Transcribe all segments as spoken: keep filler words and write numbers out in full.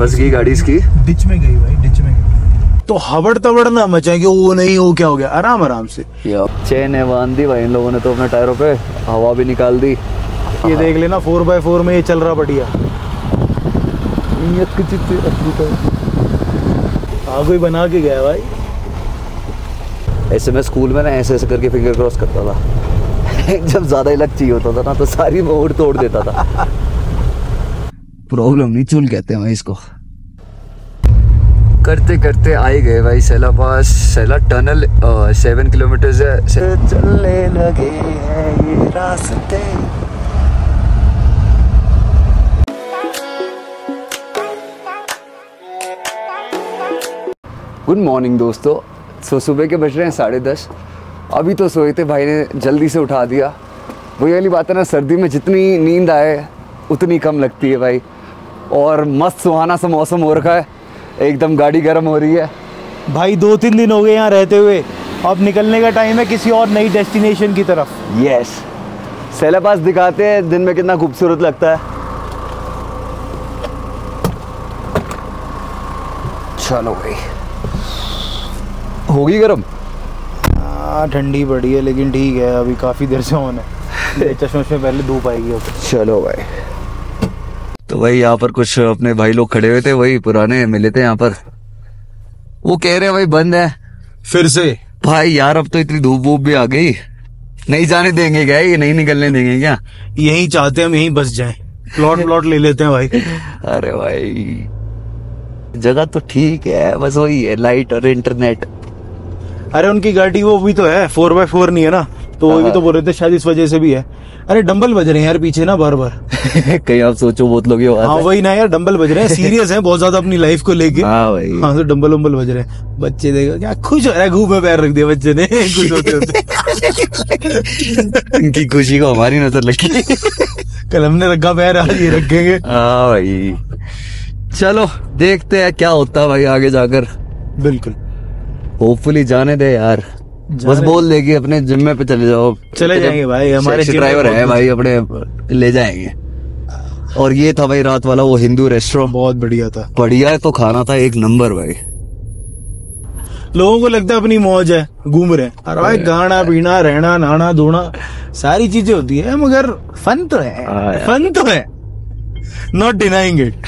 फंस गई गाड़ी इसकी, डिच में गई भाई, डिच में गई। तो हबड़ तबड़ ना मचाए कि वो नहीं हो क्या हो गया, आराम आराम से। चेन है बांध दी भाई इन लोगों ने तो अपने टायरों पे, हवा भी निकाल दी। ये देख लेना फोर बाय फोर में ये चल रहा बढ़िया। हाँ कोई बना के गया भाई। ऐसे मैं स्कूल में ना ऐसे ऐसे करके फिंगर क्रॉस करता था जब ज्यादा ही लग चाहिए होता था ना तो सारी मोड़ तोड़ देता था। प्रॉब्लम नहीं, चूल कहते हैं भाई इसको। करते करते आ ही गए भाई Sela pass. Sela tunnel seven kilometre है, चलने लगे हैं ये रास्ते। गुड मॉर्निंग दोस्तों। सो सुबह के बज रहे हैं साढ़े दस। अभी तो सोए थे, भाई ने जल्दी से उठा दिया। वही वाली बात है ना, सर्दी में जितनी नींद आए उतनी कम लगती है भाई। और मस्त सुहाना सा मौसम हो रखा है, एकदम गाड़ी गर्म हो रही है भाई। दो तीन दिन हो गए यहाँ रहते हुए, अब निकलने का टाइम है किसी और नई डेस्टिनेशन की तरफ। यस, सैला पास दिखाते हैं दिन में कितना खूबसूरत लगता है। चलो भाई, होगी गर्म। हाँ ठंडी पड़ी है लेकिन ठीक है, अभी काफ़ी देर से ऑन है। चश्मे में पहले धूप आएगी। चलो भाई, तो भाई यहाँ पर कुछ अपने भाई लोग खड़े हुए थे, वही पुराने मिले थे यहाँ पर। वो कह रहे हैं भाई बंद है फिर से। भाई यार अब तो इतनी धूप वूप भी आ गई, नहीं जाने देंगे क्या, ये नहीं निकलने देंगे क्या? यही चाहते हैं हम यहीं बस जाएं, प्लॉट प्लॉट ले लेते हैं भाई। अरे भाई जगह तो ठीक है, बस वही है लाइट और इंटरनेट। अरे उनकी गाड़ी वो भी तो है, फोर बाय फोर नहीं है ना, तो वो भी तो बोल रहे थे शायद इस वजह से भी है। अरे डंबल बज रहे हैं यार पीछे ना बार बार। कहीं आप सोचो बहुत लोग ये हाँ वही ना यार, डंबल बज रहे हैं, सीरियस है बहुत ज्यादा अपनी लाइफ को लेके। हाँ भाई, हाँ तो डंबल वंबल बज रहे हैं। बच्चे देखो क्या खुश हो रहा है, घूम में पैर रख दिया बच्चे ने। खुश होते होते इनकी खुशी को हमारी नजर लगी। कल हमने रखा पैर, आज ये रखेंगे। हाँ भाई, चलो देखते हैं क्या होता है भाई आगे जाकर। बिल्कुल, होपफुली जाने दे यार, बस बोल दे कि अपने जिम्मे पे चले जाओ। चले जाएंगे भाई, हमारे ड्राइवर है भाई, अपने ले जाएंगे। और ये था भाई रात वाला वो हिंदू रेस्टोरेंट, बहुत बढ़िया था। बढ़िया तो खाना था एक नंबर भाई। लोगों को लगता है अपनी मौज है, घूम रहे हैं। अरे भाई खाना पीना रहना नहाना धोना सारी चीजें होती है, मगर फन तो है, फन तो है, नॉट डिनाइंग इट।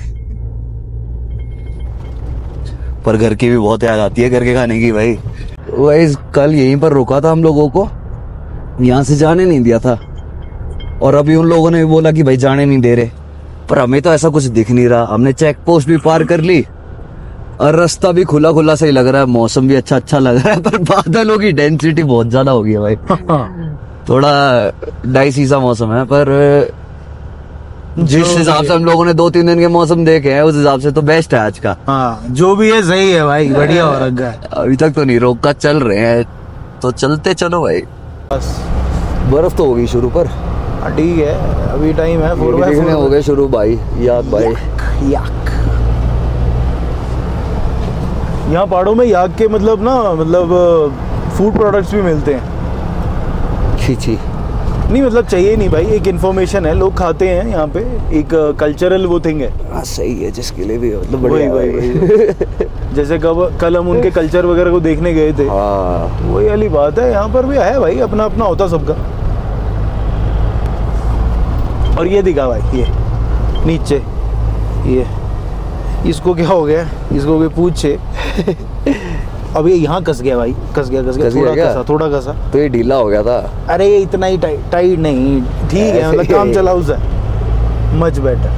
पर घर की भी बहुत याद आती है, घर के खाने की भाई। वही कल यहीं पर रुका था हम लोगों को, यहाँ से जाने नहीं दिया था, और अभी उन लोगों ने भी बोला कि भाई जाने नहीं दे रहे, पर हमें तो ऐसा कुछ दिख नहीं रहा। हमने चेक पोस्ट भी पार कर ली और रास्ता भी खुला खुला सही लग रहा है, मौसम भी अच्छा अच्छा लग रहा है, पर बादलों की डेंसिटी बहुत ज्यादा हो गई है भाई। थोड़ा डाइसी सा मौसम है, पर जिस हिसाब से हम लोगों ने दो तीन दिन के मौसम देखे हैं उस हिसाब से तो बेस्ट है आज का। हाँ जो भी है सही है भाई, बढ़िया हो रखा है। अभी तक तो नहीं रोका, चल रहे हैं तो चलते चलो भाई। बस बर्फ तो होगी शुरू, पर ठीक है अभी टाइम है। फोर बाय फोर हो गए शुरू भाई, याक भाई याक। यहाँ पहाड़ों में याक के मतलब ना, मतलब फूड प्रोडक्ट्स भी मिलते हैं। छी छी नहीं मतलब चाहिए नहीं भाई, एक इन्फॉर्मेशन है, लोग खाते हैं यहाँ पे, एक कल्चरल वो थिंग है। हाँ सही है, जिसके लिए भी मतलब वही वही वही। जैसे कब कल हम उनके कल्चर वगैरह को देखने गए थे, हाँ वही वाली बात है। यहाँ पर भी है भाई, अपना अपना होता सबका। और ये दिखा भाई, ये नीचे ये इसको क्या हो गया, इसको कोई पूछे। अब ये यहाँ कस गया भाई, कस गया कस गया, थोड़ा कसा थोड़ा कसा, तो ये ढीला हो गया था। अरे ये इतना ही टाइट टाइट नहीं, ठीक है मतलब काम चलाऊ सा, मच बेटर।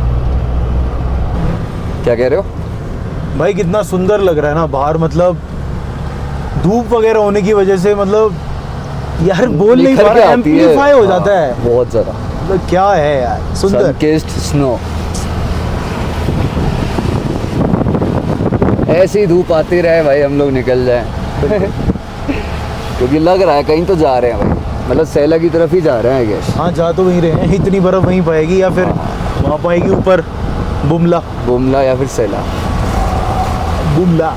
क्या कह रहे हो भाई? कितना सुंदर लग रहा है ना बाहर, मतलब धूप वगैरह होने की वजह से, मतलब यार बोल नहीं पा रहा, एम्प्लीफाई हो जाता है बहुत ज्यादा। मतलब क्या है यार, सुंदर सन-किस्ड स्नो। ऐसी धूप आती रहे भाई, हम लोग निकल जाएं। क्योंकि लग रहा है कहीं तो जा रहे हैं भाई, मतलब सैला की तरफ ही जा रहे हैं आई गेस। हाँ जा तो वहीं रहे हैं, इतनी बर्फ वहीं पाएगी या फिर वहाँ पाएगी ऊपर बुमला, बुमला या फिर सैला। बुमला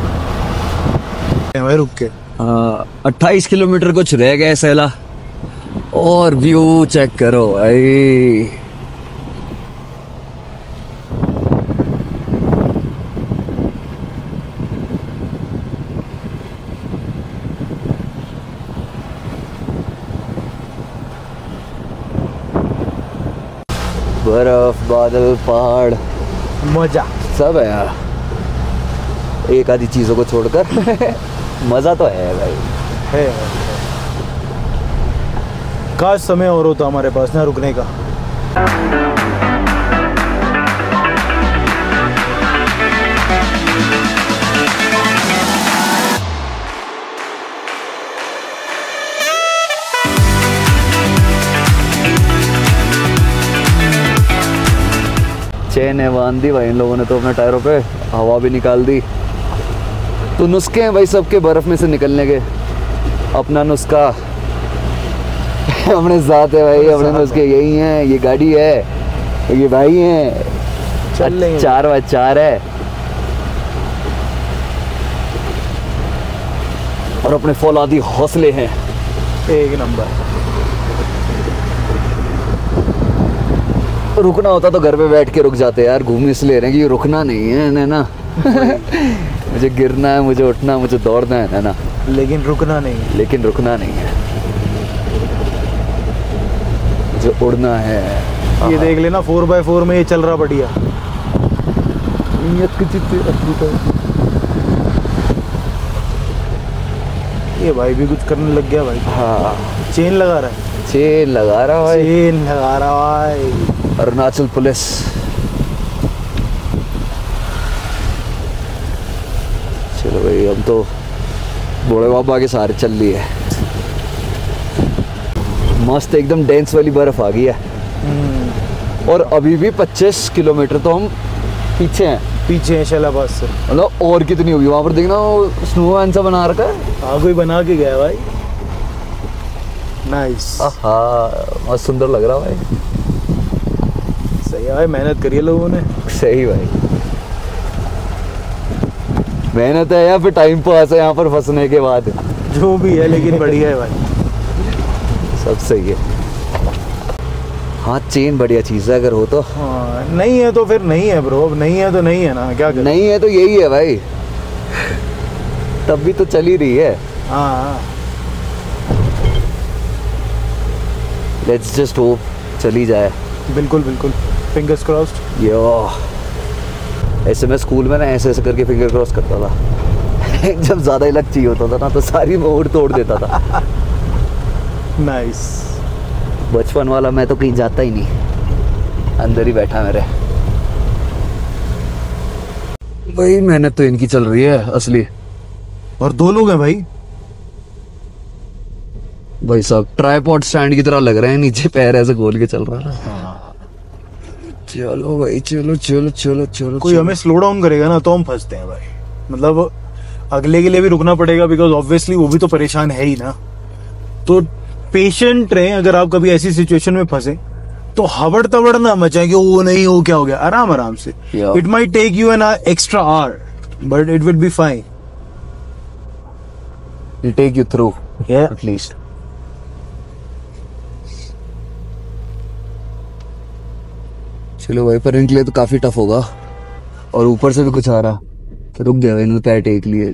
भाई रुक के अट्ठाईस किलोमीटर कुछ रह गए सैला, और व्यू चेक करो भाई। बादल, पहाड़, मजा सब है यार, एक आधी चीजों को छोड़कर। मजा तो है भाई, है। काश समय और होता हमारे पास ना रुकने का। चेन है बांध दी भाई इन लोगों ने तो अपने टायरों पे, हवा भी निकाल दी। तो नुस्खे हैं भाई सबके बर्फ में से निकलने के, अपना नुस्खा अपने साथ है भाई, अपने नुस्खे यही हैं। ये गाड़ी है, ये भाई हैं, चल लेंगे। चार व चार है, और अपने फौलादी हौसले हैं एक नंबर। रुकना होता तो घर पे बैठ के रुक जाते यार, घूम इसलिए रहे हैं कि रुकना नहीं है ना ना। मुझे गिरना है, मुझे उठना, मुझे दौड़ना है ना, लेकिन रुकना नहीं। लेकिन रुकना नहीं है, मुझे उड़ना है। ये देख लेना फोर बाय फोर में ये चल रहा बढ़िया। ये भाई भी कुछ करने लग गया भाई। हाँ, चेन लगा रहा है, चेन लगा रहा भाई, चेन लगा रहा भाई। अरुणाचल पुलिस। चलो भाई, हम तो बड़े बाबा के सहारे चल रही है। मस्त एकदम डेंस वाली बर्फ आ गई है, और अभी भी पच्चीस किलोमीटर तो हम पीछे हैं। पीछे है शैलाबाद से, मतलब और कितनी होगी वहां पर, देखना स्नोमैन सा बना रखा है। हाँ कोई बना के गया भाई। नाइस। हाँ, मस्त सुंदर लग रहा भाई। सही है भाई, मेहनत करी है लोगों ने। सही भाई, मेहनत है या फिर टाइम पास है यहाँ पर फंसने के बाद, जो भी है, लेकिन बढ़िया है भाई, सब सही है। हाँ, चेन बढ़िया चीज़ है अगर हो तो। हाँ, नहीं है तो फिर नहीं है ब्रो, अब नहीं है तो नहीं है ना, क्या करें? नहीं है तो यही है भाई, तब भी तो चल ही रही है। हाँ, लेट्स जस्ट होप चली जाए। बिल्कुल बिल्कुल, फिंगर्स क्रॉस्ड। यो, ऐसे मैं स्कूल में ना ऐसे ऐसे करके फिंगर क्रॉस करता था। जब ज़्यादा ही लग चाहिए होता था ना तो सारी मोड़ तोड़ देता था। नाइस। बचपन वाला मैं तो कहीं जाता ही नहीं, अंदर ही बैठा मेरे। भाई मेहनत तो इनकी चल रही है असली। और दो लोग हैं भाई। भाई साहब ट्राइपॉड स्टैंड की तरह लग रहे हैं, नीचे पैर ऐसे गोल के चल रहा है। चलो भाई, चलो चलो चलो चलो। कोई हमें स्लो डाउन करेगा ना तो हम फंसते हैं भाई, मतलब अगले के लिए भी रुकना पड़ेगा, बिकॉज ऑब्वियसली वो भी तो परेशान है ही ना। तो पेशेंट रहे, अगर आप कभी ऐसी सिचुएशन में फंसे तो हबड़ तबड़ ना मचाए कि वो नहीं हो क्या हो गया, आराम आराम से। It might take you an extra hour but it will be fine, it take you through at least. चलो भाई, पर इनके लिए तो काफी टफ होगा, और ऊपर से भी कुछ आ रहा तो रुक गया इन्होंने पैर टेक लिए।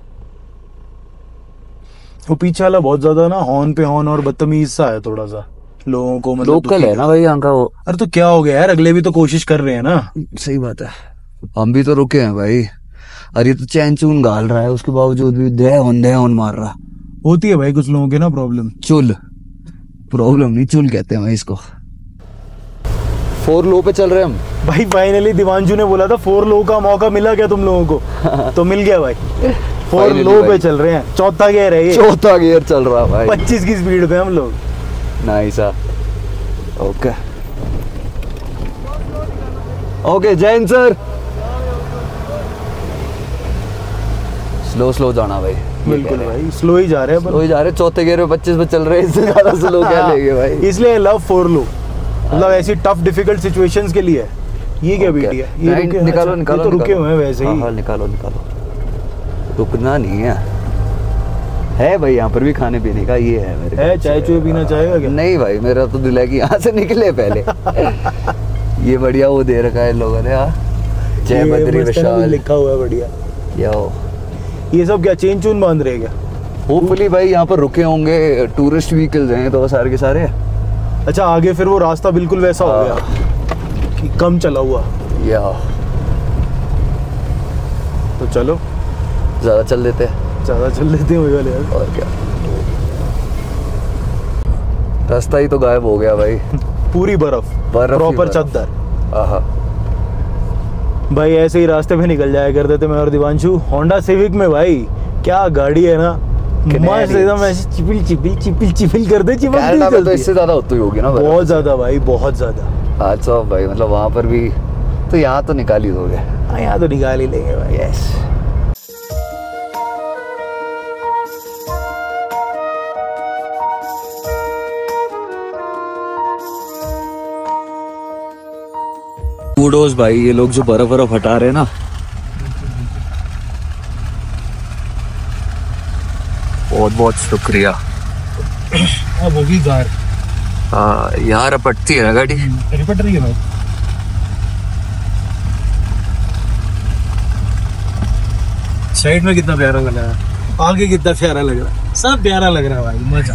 वो पीछे वाला बहुत ज्यादा ना हॉर्न पे हॉर्न और बदतमीज सा है थोड़ा सा लोगों को, मतलब लोकल है ना भाई यहाँ का वो। अरे तो क्या हो गया यार, अगले भी तो कोशिश कर रहे हैं ना। सही बात है, हम भी तो रुके हैं भाई। अरे तो चैन चून गाल रहा है, उसके बावजूद भी दे हॉर्न दे हॉर्न मार रहा। होती है भाई कुछ लोगों के ना प्रॉब्लम। चुल, प्रॉब्लम नहीं चुल कहते हैं भाई इसको। फोर लो पे चल रहे हम भाई। फाइनली दिवांशु ने बोला था फोर लो का मौका मिला क्या तुम लोगों को? तो मिल गया भाई, फोर लो पे चल रहे हैं। चौथा गियर है ये, चौथा गियर चल रहा भाई, पच्चीस की स्पीड पे हम लोग। Nice. Okay okay, Jain sir slow slow जाना भाई। बिल्कुल भाई, स्लो ही जा रहे हैं, स्लो ही जा रहे हैं। चौथे गियर में पच्चीस पे चल रहे हैं, इससे ज्यादा स्लो क्या लेंगे भाई। इसलिए लव फोर लो, मतलब ऐसी टफ डिफिकल्ट सिचुएशंस के लिए। ये क्या बीटी है? ये रुके, निकालो अच्छा, निकालो, ये तो रुके हुए हैं वैसे ही। हाँ, निकालो निकालो, रुकना नहीं है। है भाई यहाँ पर भी खाने पीने का, ये है मेरे है। चाय चुए पीना चाहेगा क्या? नहीं भाई, मेरा तो दिल है कि यहाँ से निकले पहले। ये बढ़िया वो दे रखा है इन लोगों ने। हाँ, जय बद्री विशाल लिखा हुआ है बढ़िया। यो, ये सब क्या चेन चून बांध रहे क्या? होपफुली भाई यहाँ पर रुके होंगे, टूरिस्ट व्हीकल्स हैं तो सारे के सारे। अच्छा, आगे फिर वो रास्ता बिल्कुल वैसा हो गया। कि कम चला हुआ। या तो चलो ज्यादा चल देते हैं, ज्यादा चल लेते हैं वही वाले यार। और क्या, रास्ता ही तो गायब हो गया भाई। पूरी बर्फ, बर्फ ही प्रॉपर बर्फ। चद्दर। आहा, भाई ऐसे ही रास्ते पे निकल जाया करते थे मैं और दिवांशु होंडा सिविक में। भाई क्या गाड़ी है ना, मस्त एकदम ऐसे चिपिल चिपिल चिपिल चिपिल करते चिपकती कनाडा में तो चलती इससे है। ज्यादा होती होगी ना बर्फ। बहुत ज्यादा भाई, बहुत ज्यादा। आज तो भाई मतलब वहां पर भी, तो यहाँ तो निकाल ही दोगे। हाँ यहाँ तो निकाल ही लेंगे भाई। यस कूडोज भाई, ये लोग जो बर्फ बर्फ हटा रहे हैं ना, बहुत बहुत शुक्रिया। अब होगी कार। हाँ यार, रपटती है ना गाड़ी। रिपट रही है भाई। साइड में कितना प्यारा लग रहा है, आगे कितना प्यारा लग रहा है, सब प्यारा लग रहा है भाई, मजा।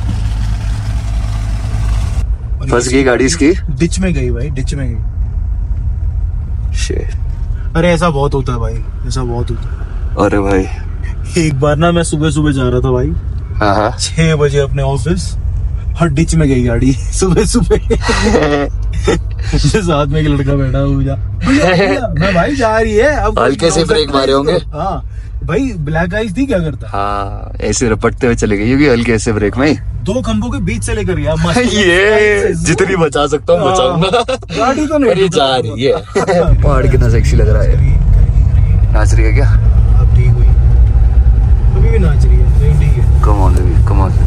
फंस गई गाड़ी इसकी, डिच में गई भाई, डिच में गई। शिट। अरे ऐसा बहुत होता है भाई, ऐसा बहुत होता है। अरे भाई, एक बार ना मैं सुबह सुबह जा रहा था भाई, हाँ हाँ, छह बजे अपने ऑफिस, हर डिच में गई गाड़ी सुबह सुबह। साथ में एक लड़का बैठा हुआ, मैं भाई जा रही है, अब हल्के से ब्रेक मारे होंगे। हाँ भाई, ब्लैक आइस थी, क्या करता। हाँ ऐसे रपटते हुए चले गए, ये भी हल्के ऐसे ब्रेक में। दो खंभों के बीच से लेकर गया मस्त। ये जितनी बचा सकता हूँ बचाऊंगा। गाड़ी तो नहीं, ये जा रही है। पहाड़ कितना सेक्सी लग रहा है। नाच रही है क्या? अब ठीक हुई, अभी भी नाच रही है, नहीं ठीक है। Come on baby, come on.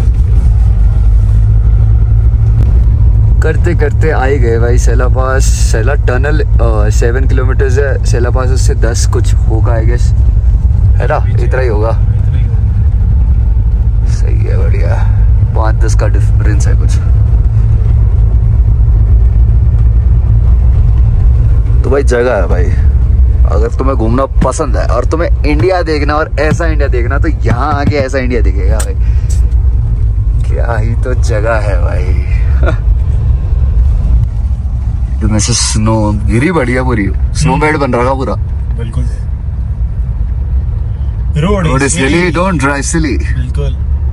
करते करते आए गए भाई Sela pass. Sela tunnel seven kilometre है, सेला पास उससे दस कुछ होगा आई गेस, है ना, इतना ही होगा। सही है, बढ़िया। पाँच दस का डिफरेंस है कुछ। तो भाई जगह है भाई, अगर तुम्हें घूमना पसंद है और तुम्हें इंडिया देखना और ऐसा इंडिया देखना, तो यहाँ आके ऐसा इंडिया दिखेगा भाई। क्या ही तो जगह है भाई। में से स्नो गिरी, बढ़िया पूरी स्नो बेड बन रहा पूरा। बिल्कुल। रोड रोड इसलिए डोंट ड्राइव सिली। बिल्कुल।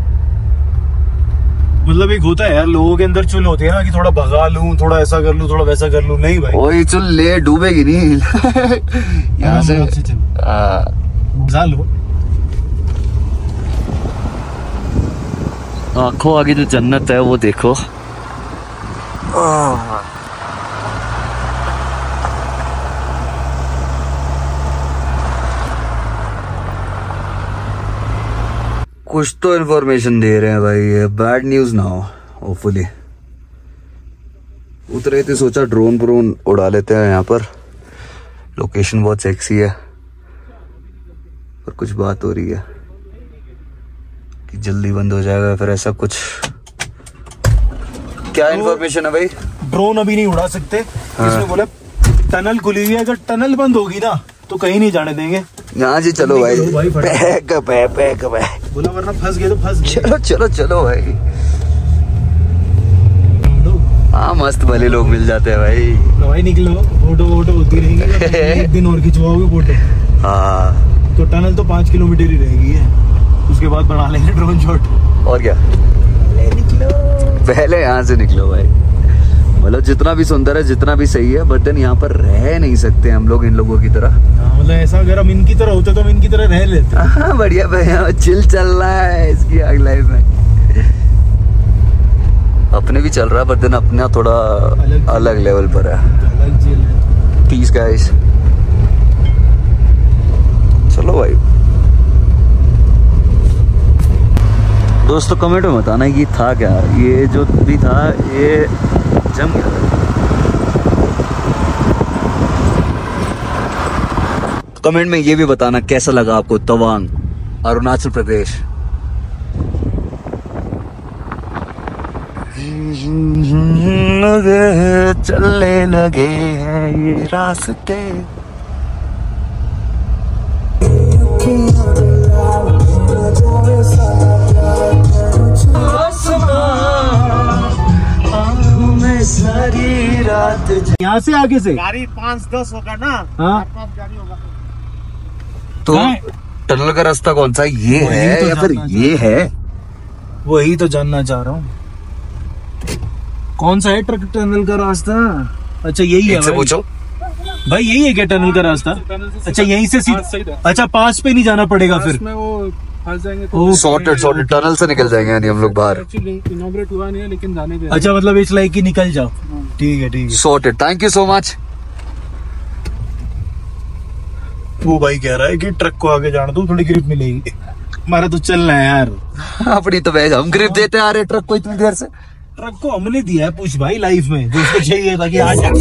मतलब एक होता है यार, लोगों के अंदर चुल होती है ना कि थोड़ा भगा लूं, थोड़ा ऐसा कर लूं, थोड़ा वैसा कर लूं। नहीं भाई, वही चुल ले, डूबेगी नहीं। यहाँ से मजा लो। आंखों आगे जो जन्नत है वो देखो। कुछ तो इन्फॉर्मेशन दे रहे हैं भाई, ये बैड न्यूज ना हो होपफुली। उतरे थे, सोचा ड्रोन व्रोन उड़ा लेते हैं यहाँ पर, लोकेशन बहुत सेक्सी है। पर कुछ बात हो रही है कि जल्दी बंद हो जाएगा फिर ऐसा कुछ। क्या इन्फॉर्मेशन है भाई? ड्रोन अभी नहीं उड़ा सकते। हाँ। इसमें बोला टनल खुली हुई है, अगर टनल बंद होगी ना तो कहीं नहीं जाने देंगे। यहाँ जी चलो भाई, भाई पैक है, पैक है। बोला वरना फंस गए तो फंस गए। चलो चलो चलो भाई। हाँ मस्त भले लोग मिल जाते हैं भाई। भाई निकलो, फोटो वोटो होती रहेंगी। एक दिन और खिंचवाओगे फोटो। हाँ तो टनल तो पाँच किलोमीटर ही रहेगी है, उसके बाद बना लेंगे ड्रोन शॉट। और क्या, निकलो पहले यहाँ से निकलो भाई। मतलब जितना भी सुंदर है, जितना भी सही है, बट देन यहाँ पर रह नहीं सकते हम लोग इन लोगों की तरह। हाँ, मतलब ऐसा अगर हम इनकी तरह होते तो हम इनकी तरह रह लेते। हाँ बढ़िया भाई, चिल चल रहा है इसकी आग लाइफ में। अपने भी चल रहा है, बट देन अपना थोड़ा अलग, अलग लेवल पर है। अलग जेल है। Peace guys. चलो भाई दोस्तों, कमेंट में बताना ये था क्या, ये जो भी था ये जम गया। कमेंट में ये भी बताना कैसा लगा आपको तवांग, अरुणाचल प्रदेश। चलने लगे हैं ये रास्ते। सारी रात। यहाँ से आगे से गाड़ी पाँच दस होगा ना। हाँ गाड़ी होगा तो टनल का रास्ता कौन सा, ये वही है तो या फिर जानना ये है? वही तो जानना चाह रहा हूँ, कौन सा है ट्रक टनल का रास्ता। अच्छा यही है इनसे भाई। पूछो भाई यही है क्या टनल का रास्ता? अच्छा यहीं से सीधा, अच्छा पास पे नहीं जाना पड़ेगा फिर? में वो फंस जाएंगे ओह, सॉर्टेड सॉर्टेड टनल से निकल जाएंगे यानी हम लोग बाहर। एक्चुअली इनॉग्रेट हुआ नहीं है लेकिन जाने दे। अच्छा मतलब इट्स लाइक कि निकल जाओ। ठीक है ठीक है। Sorted, thank you so much. वो भाई कह रहा है कि ट्रक को आगे जाना तो थोड़ी ग्रिप मिलेगी, हमारा तो चलना है यार। अपनी तो वैसे हम ग्रिप देते आ रहे ट्रक को इतनी देर से। ट्रक को हमने दिया है पूछ भाई लाइफ में, जो उसको चाहिए था कि आ जा।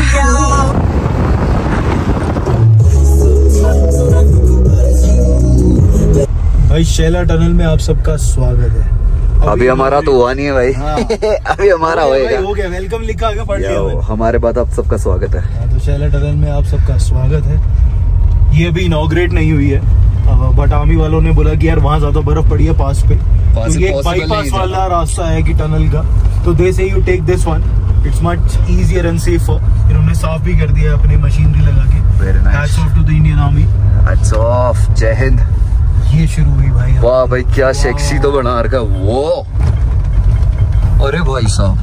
भाई शैला टनल में आप सबका स्वागत है। अभी हमारा तो हुआ नहीं है भाई। हाँ। अभी हमारा होएगा। हो गया, वेलकम लिखा आगे पढ़ लिया यो, मैंने। हमारे बाद आप सबका स्वागत है। हाँ, तो शैला टनल में आप सबका स्वागत है। ये अभी इनॉग्रेट नहीं हुई है, बट आर्मी वालों ने बोला कि यार वहाँ ज्यादा बर्फ पड़ी है पास पे, पास तो ये possible बाईपास नहीं है। वाला रास्ता है कि टनल का, तो they say you take this one, it's much easier and safer. इन्होंने साफ भी कर दिया अपनी मशीनरी लगा के। Very nice. Hats off to the Indian Army. Hats off, Jai Hind. ये शुरू हुई भाई। वाह भाई क्या सेक्सी तो बना रखा है वो। अरे भाई साहब,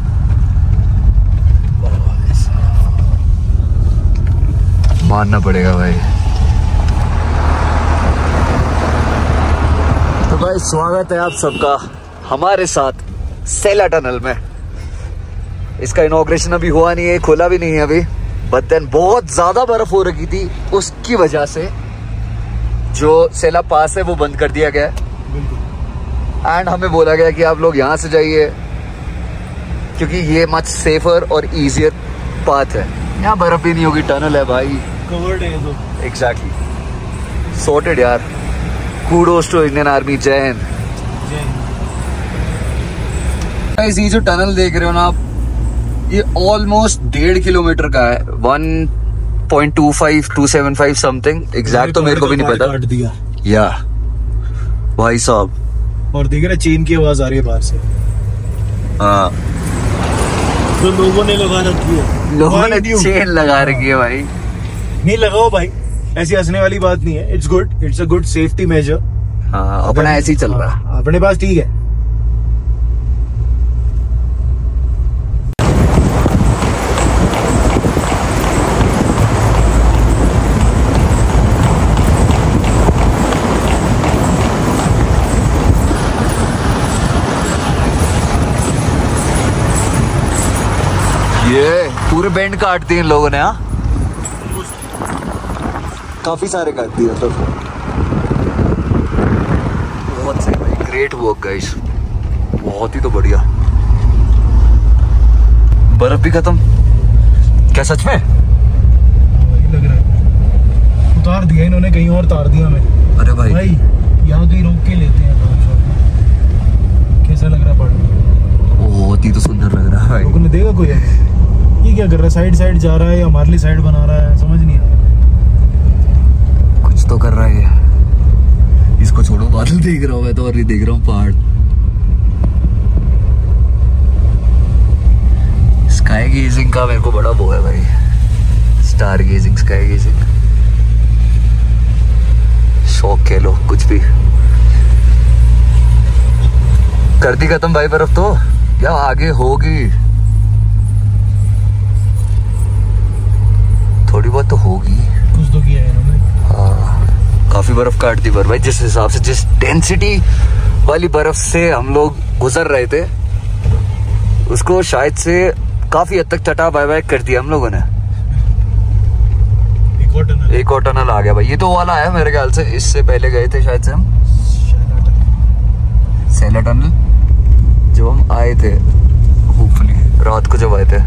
मानना पड़ेगा भाई। तो भाई स्वागत है आप सबका हमारे साथ सेला टनल में। इसका इनॉग्रेशन अभी हुआ नहीं है, खुला भी नहीं है अभी, बट देन बहुत ज्यादा बर्फ हो रखी थी, उसकी वजह से जो सेला पास है वो बंद कर दिया गया एंड हमें बोला गया कि आप लोग यहाँ से जाइए क्योंकि ये मच सेफर और इजियर पाथ है। यहाँ बर्फ भी नहीं होगी, टनल है भाई, कवर्ड है तो। एग्जैक्टली सॉर्टेड यार। Kudos to Indian Army, Jai Hind. Guys ये जो टनल देख रहे हो ना आप, ये ऑलमोस्ट डेढ़ किलोमीटर का है, one point two five two seven five something, exact तो मेरे को भी नहीं पता। काट दिया या भाई साहब, और देख रहे चेन की आवाज आ रही है बाहर से, हाँ तो लोगों ने लगा रखी है। लोगों ने Mind you। चेन लगा रखी है भाई। नहीं लगाओ भाई, ऐसी हंसने वाली बात नहीं है। It's good, it's a good safety measure. हाँ अपना ऐसे ही चल रहा है। अपने पास ठीक है। ये पूरे बैंड काट दिए इन लोगों ने। हाँ काफी सारे काट दिए तो। बहुत सही भाई, ग्रेट वर्क गाइस, बहुत ही तो बढ़िया। बर्फ भी खत्म क्या सच में? वही लग रहा है, उतार दिया इन्होंने, कहीं और तार दिया हमें। अरे भाई, भाई यहाँ कहीं रोक के लेते हैं काम शॉप में। कैसा लग रहा है पढ़? बहुत ही तो सुंदर लग रहा है भाई। रोकने देगा कोई हमें? ये क्या कर रहा है, साइड साइड जा रहा है या हमारे लिए साइड बना रहा है, समझ नहीं आ रहा। कुछ तो कर रहा है। इसको छोड़ो, बादल देख रहा हूँ मैं तो, और नहीं देख रहा हूँ पहाड़। स्काई गेजिंग का मेरे को बड़ा वो है भाई, स्टार गेजिंग, स्काई गेजिंग, शौक कह लो कुछ भी। कर दी खत्म भाई बर्फ तो, या आगे होगी थोड़ी बहुत तो होगी। कुछ तो किया है इन्होंने। हाँ काफी बर्फ काट दी पर भाई, जिस हिसाब से, जिस डेंसिटी वाली बर्फ से हम लोग गुजर रहे थे, उसको शायद से काफी हद तक चटा बाय बाय कर दिया हम लोगों ने। एक और टनल, एक और टनल आ गया भाई, ये तो वाला है मेरे ख्याल से, इससे पहले गए थे शायद से हम सेला टनल, जो हम आए थे होपफुली रात को जब आए थे।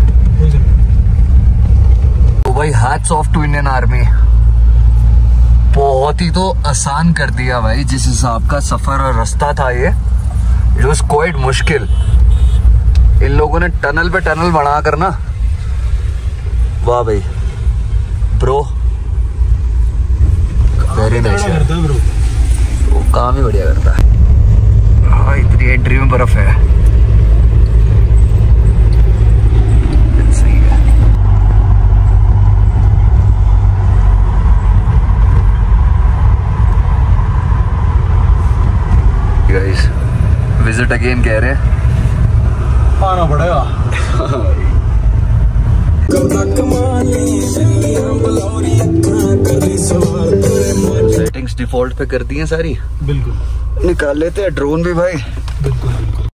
तो भाई hats off to Indian Army, बहुत ही तो आसान कर दिया भाई। जिस हिसाब का सफर और रास्ता था ये, इट वाज क्वाइट मुश्किल। इन लोगों ने टनल पे टनल बना कर ना, वाह भाई ब्रो, वेरी नाइस। ब्रो वो काम ही बढ़िया करता है। हाँ इतनी एंट्री में बर्फ है। विजिट अगेन कह रहे हैं, आना पड़ेगा। सेटिंग्स डिफॉल्ट पे कर दी हैं सारी, बिल्कुल निकाल लेते हैं ड्रोन भी भाई। बिल्कुल बिल्कुल